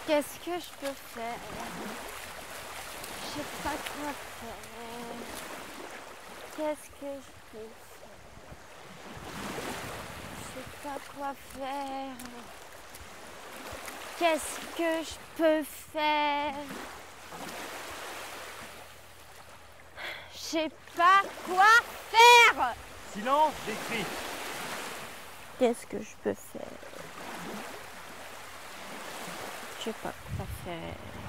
Qu'est-ce que je peux faire? Je sais pas quoi faire. Qu'est-ce que je peux faire? Je sais pas quoi faire. Qu'est-ce que je peux faire? Je sais pas quoi faire. Silence, des cris. Qu'est-ce que je peux faire? Je sais pas quoi faire.